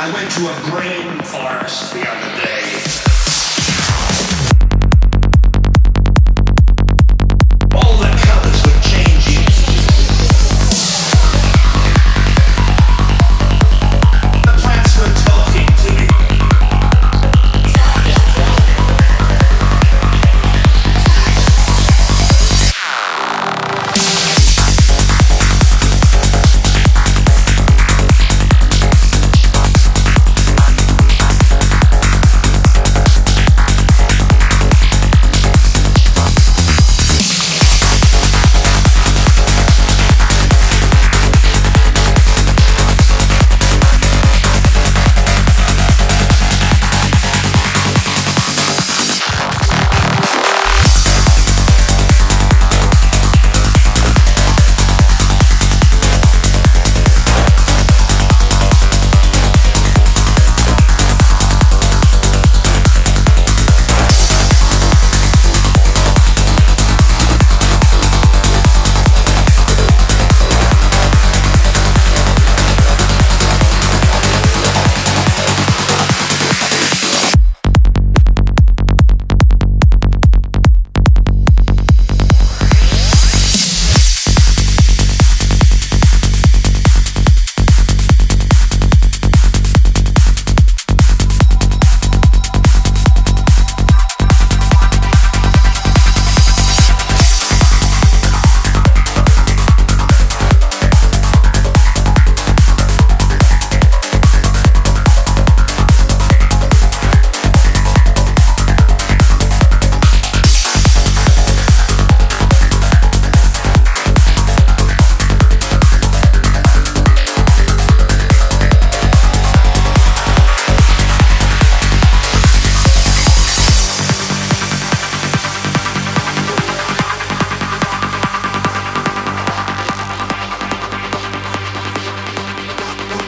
I went to a grain forest the other day. All the colors were changing. The plants were talking to me.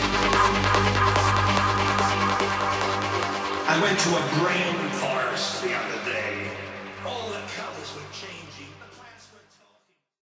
I went to a grain forest.